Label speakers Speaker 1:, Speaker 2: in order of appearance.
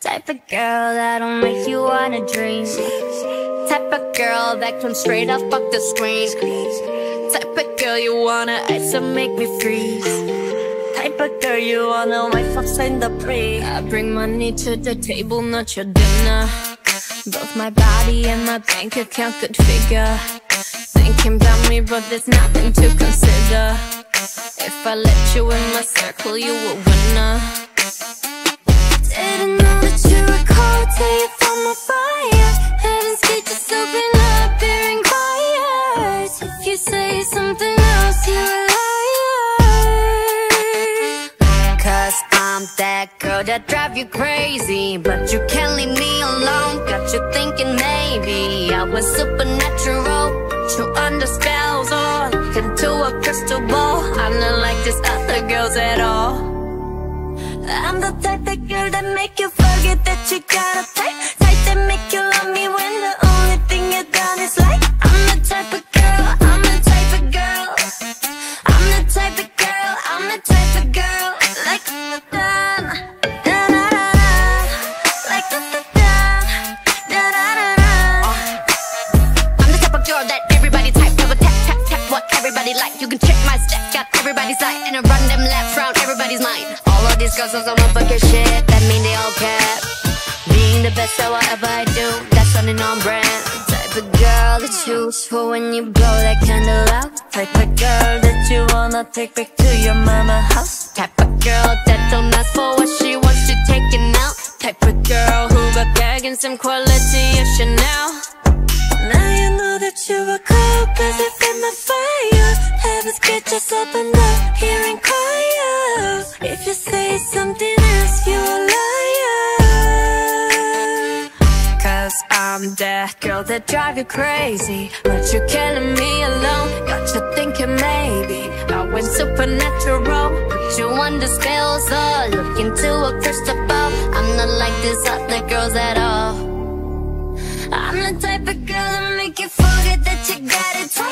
Speaker 1: Type of girl that'll make you wanna dream. Type of girl that comes straight up off the screen. Type of girl you wanna ice and make me freeze. Type of girl you wanna wife outside the breeze. I bring money to the table, not your dinner. Both my body and my bank account could figure. Thinking about me, but there's nothing to consider. If I let you in my circle, you a winner. Didn't know that you were cold till you found my fire. Heaven's gate just open up, hearing quiet. If you say something else, you're a liar. Cause I'm that girl that drive you crazy, but you can't leave me alone. Got you thinking maybe I was supernatural. Put you under spells or look into a crystal ball. I'm not like these other girls at all. I'm the type of girl that make you forget that you got a type. Type that make you love me when the only thing you done is like. I'm the type of girl, I'm the type of girl. I'm the type of girl, I'm the type of girl. Like da da da da, like da da da da da da. I'm the type of girl that everybody type. Never tap tap tap what everybody like. You can check my steps, got everybody's side, and I run them laps round everybody's mind. All of these girls on some motherfucking shit, that mean they all cap. Being the best at whatever I do, that's something on brand. Type of girl that you choose for when you blow that candle out. Type of girl that you wanna take back to your mama house. Type of girl that don't ask for what she wants, you taking out. Type of girl who got bag and some quality of Chanel. Now you know that you were cold, cause it fed my fire. Heaven's gate just opened up, hearing quiet. If you say something else, you a liar. Cause I'm that girl that drive you crazy, but you're killing me alone. Got you thinking maybe I went supernatural. Put you under spells or look into a crystal ball. I'm not like these other girls at all. I'm the type of girl that make you forget that you got it.